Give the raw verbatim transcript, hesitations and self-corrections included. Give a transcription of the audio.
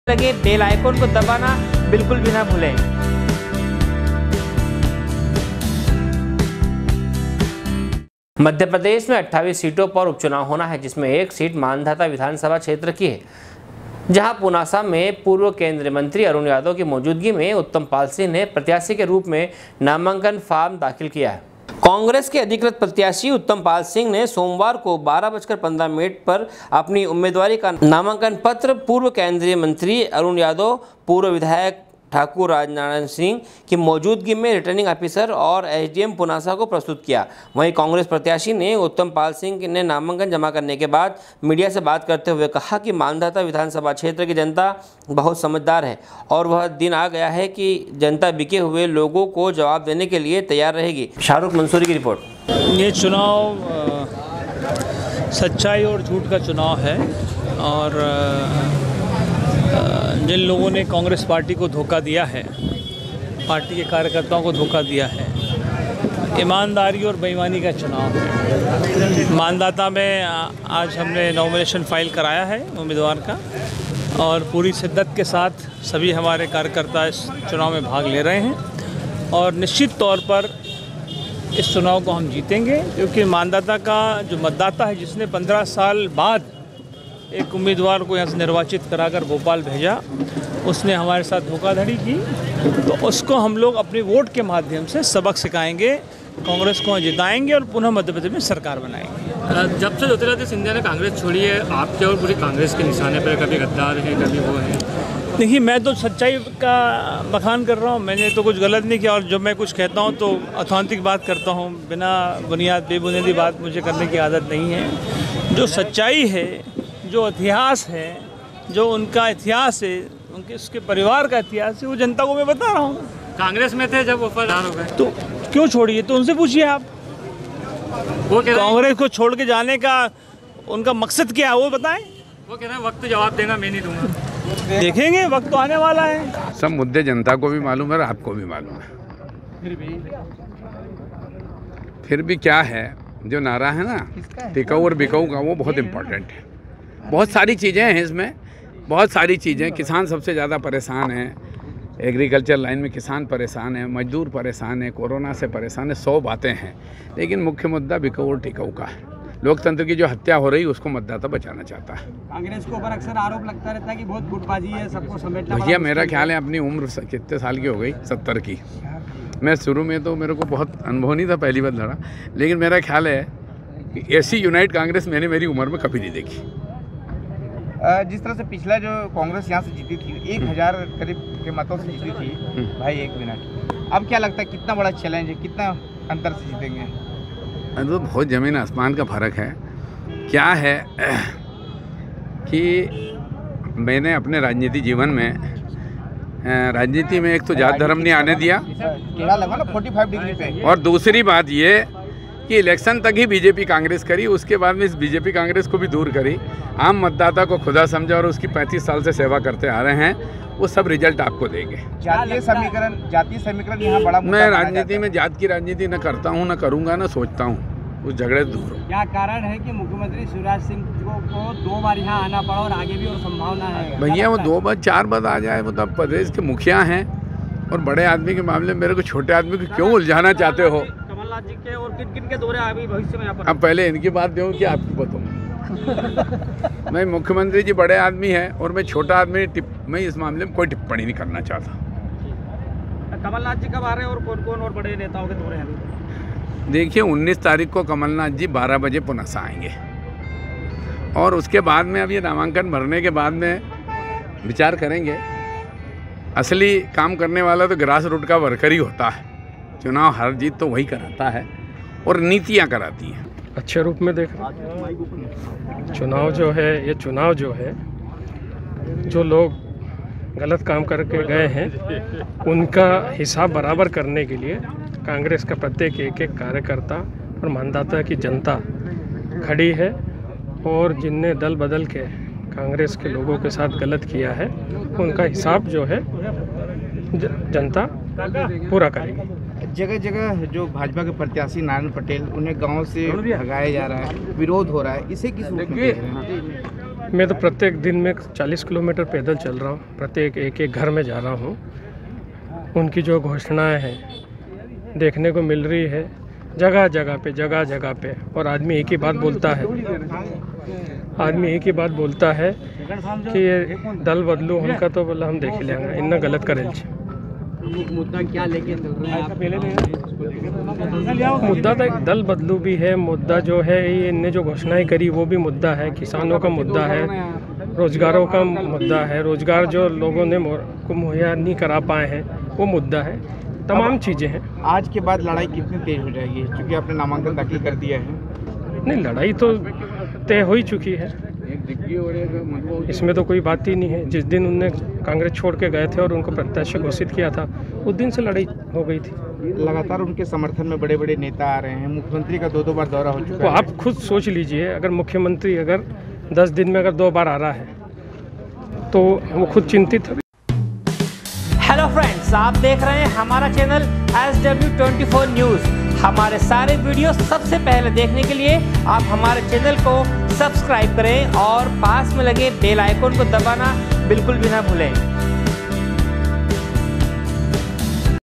लगे bell icon को दबाना बिल्कुल भी ना भूलें। मध्य प्रदेश में अट्ठाईस सीटों पर उपचुनाव होना है, जिसमें एक सीट मानधाता विधानसभा क्षेत्र की है, जहां पुनासा में पूर्व केंद्रीय मंत्री अरुण यादव की मौजूदगी में उत्तम पाल सिंह ने प्रत्याशी के रूप में नामांकन फॉर्म दाखिल किया है। कांग्रेस के अधिकृत प्रत्याशी उत्तम पाल सिंह ने सोमवार को बारह बजकर पंद्रह मिनट पर अपनी उम्मीदवारी का नामांकन पत्र पूर्व केंद्रीय मंत्री अरुण यादव, पूर्व विधायक ठाकुर राजनारायण सिंह की मौजूदगी में रिटर्निंग ऑफिसर और एसडीएम पुनासा को प्रस्तुत किया। वहीं कांग्रेस प्रत्याशी ने उत्तम पाल सिंह ने नामांकन जमा करने के बाद मीडिया से बात करते हुए कहा कि मानधाता विधानसभा क्षेत्र की जनता बहुत समझदार है और वह दिन आ गया है कि जनता बिके हुए लोगों को जवाब देने के लिए तैयार रहेगी। शाहरुख मंसूरी की रिपोर्ट। ये चुनाव सच्चाई और झूठ का चुनाव है और जिन लोगों ने कांग्रेस पार्टी को धोखा दिया है, पार्टी के कार्यकर्ताओं को धोखा दिया है, ईमानदारी और बेईमानी का चुनाव है। मानदाता में आज हमने नॉमिनेशन फाइल कराया है उम्मीदवार का और पूरी शिद्दत के साथ सभी हमारे कार्यकर्ता इस चुनाव में भाग ले रहे हैं और निश्चित तौर पर इस चुनाव को हम जीतेंगे, क्योंकि मानदाता का जो मतदाता है, जिसने पंद्रह साल बाद एक उम्मीदवार को यहाँ से निर्वाचित कराकर भोपाल भेजा, उसने हमारे साथ धोखाधड़ी की, तो उसको हम लोग अपने वोट के माध्यम से सबक सिखाएंगे, कांग्रेस को जिताएंगे और पुनः मध्य प्रदेश में सरकार बनाएंगे। जब से ज्योतिरादित्य सिंधिया ने कांग्रेस छोड़ी है, आपके और पूरी कांग्रेस के निशाने पर कभी गद्दार है, कभी वो है। देखिए, मैं तो सच्चाई का बखान कर रहा हूँ, मैंने तो कुछ गलत नहीं किया और जब मैं कुछ कहता हूँ तो ऑथेंटिक बात करता हूँ, बिना बुनियाद बेबुनियादी बात मुझे करने की आदत नहीं है। जो सच्चाई है, जो इतिहास है, जो उनका इतिहास है, उनके उसके परिवार का इतिहास है, वो जनता को मैं बता रहा हूँ। कांग्रेस में थे जब वफादार हो गए तो क्यों छोड़िए, तो उनसे पूछिए आप। वो कांग्रेस को छोड़ के जाने का उनका मकसद क्या है, वो बताएं। वो कह रहे हैं वक्त जवाब देगा, मैं नहीं दूंगा। देखेंगे, वक्त तो आने वाला है। सब मुद्दे जनता को भी मालूम है और आपको भी मालूम है। फिर भी फिर भी क्या है, जो नारा है ना टिकाऊ और बिकाऊ का, वो बहुत इम्पोर्टेंट है। बहुत सारी चीज़ें हैं इसमें, बहुत सारी चीज़ें। किसान सबसे ज़्यादा परेशान है, एग्रीकल्चर लाइन में किसान परेशान है, मजदूर परेशान है, कोरोना से परेशान है, सौ बातें हैं, लेकिन मुख्य मुद्दा बिकाऊ और टिकाऊ का है। लोकतंत्र की जो हत्या हो रही है उसको मतदाता बचाना चाहता है। कांग्रेस के ऊपर अक्सर आरोप लगता रहता है कि बहुत गुटबाजी है, सबको समेटना। भैया, मेरा ख्याल है अपनी उम्र कितने साल की हो गई, सत्तर की। मैं शुरू में तो मेरे को बहुत अनुभव नहीं था, पहली बार लड़ा, लेकिन मेरा ख्याल है कि ऐसी यूनाइट कांग्रेस मैंने मेरी उम्र में कभी नहीं देखी। जिस तरह से पिछला जो कांग्रेस यहाँ से जीती थी, एक हजार करीब के मतों से जीती थी भाई, एक मिनट, अब क्या लगता है कितना बड़ा चैलेंज है, कितना अंतर से जीतेंगे? तो बहुत ज़मीन आसमान का फ़र्क है। क्या है कि मैंने अपने राजनीति जीवन में, राजनीति में एक तो जात धर्म नहीं आने दिया, पैंतालीस डिग्री पे, और दूसरी बात ये कि इलेक्शन तक ही बीजेपी कांग्रेस करी, उसके बाद में इस बीजेपी कांग्रेस को भी दूर करी। आम मतदाता को खुदा समझा और उसकी पैंतीस साल से सेवा करते आ रहे हैं, वो सब रिजल्ट आपको देंगे। जातीय समीकरण जातीय समीकरण यहाँ बड़ा मैं राजनीति में जात की राजनीति न करता हूँ, न करूँगा, न सोचता हूँ, उस झगड़े से दूर हूँ। क्या कारण है कि मुख्यमंत्री शिवराज सिंह को दो बार यहाँ आना पड़ा और आगे भी और संभावना है? भैया, वो दो बार चार बार आ जाए, वो तो प्रदेश के मुखिया हैं, और बड़े आदमी के मामले में मेरे को छोटे आदमी को क्यों उलझाना चाहते हो? कमलनाथ जी के और किन किन के दौरे अभी भविष्य में यहाँ पर? अब पहले इनकी बात दूँ कि आपकी बताऊँ? मैं मुख्यमंत्री जी बड़े आदमी हैं और मैं छोटा आदमी, मैं इस मामले में कोई टिप्पणी नहीं करना चाहता। कमलनाथ जी कब आ रहे हैं और कौन कौन और बड़े नेताओं के दौरे हैं? देखिए, उन्नीस तारीख को कमलनाथ जी बारह बजे पुनासा आएंगे और उसके बाद में, अब ये नामांकन भरने के बाद में विचार करेंगे। असली काम करने वाला तो ग्रास रूट का वर्कर ही होता है। चुनाव हार जीत तो वही कराता है और नीतियाँ कराती हैं। अच्छे रूप में देख रहे हैं। चुनाव जो है, ये चुनाव जो है, जो लोग गलत काम करके गए हैं उनका हिसाब बराबर करने के लिए कांग्रेस का प्रत्येक एक एक कार्यकर्ता और मतदाता की जनता खड़ी है, और जिनने दल बदल के कांग्रेस के लोगों के साथ गलत किया है उनका हिसाब जो है जनता पूरा करेगी। जगह जगह जो भाजपा के प्रत्याशी नारायण पटेल, उन्हें गांव से भगाया जा रहा है, विरोध हो रहा है, इसे किस रूप में देख रहे हैं? मैं तो प्रत्येक दिन में चालीस किलोमीटर पैदल चल रहा हूँ, प्रत्येक एक एक घर में जा रहा हूँ। उनकी जो घोषणाएं हैं देखने को मिल रही है जगह जगह पे जगह जगह पे, और आदमी एक ही बात बोलता है आदमी एक ही बात बोलता है कि ये दल बदलू उनका तो बोला हम देख लेंगे, इन्ना गलत करेल छे। मुद्दा क्या लेके चल रहे हैं आप? मुद्दा तो एक दल बदलू भी है, मुद्दा जो है ये इनने जो घोषणाएं करी वो भी मुद्दा है, किसानों का मुद्दा है, रोजगारों का मुद्दा है, रोजगार जो लोगों ने को मुहैया नहीं करा पाए हैं वो मुद्दा है, तमाम चीज़ें हैं। आज के बाद लड़ाई कितनी तेज हो जाएगी, क्योंकि आपने नामांकन दाखिल कर दिया है? नहीं, लड़ाई तो तय हो ही चुकी है, इसमें तो कोई बात ही नहीं है। जिस दिन उनने कांग्रेस छोड़ के गए थे और उनको प्रत्याशी घोषित किया था उस दिन से लड़ाई हो गई थी। लगातार उनके समर्थन में बड़े बड़े नेता आ रहे हैं, मुख्यमंत्री का दो दो बार दौरा हो चुका तो है। आप खुद सोच लीजिए, अगर मुख्यमंत्री अगर दस दिन में अगर दो बार आ रहा है तो वो खुद चिंतित है। हेलो फ्रेंड्स, आप देख रहे हैं हमारा channel S W twenty four news. हमारे सारे वीडियो सबसे पहले देखने के लिए आप हमारे चैनल को सब्सक्राइब करें और पास में लगे बेल आइकन को दबाना बिल्कुल भी ना भूलें।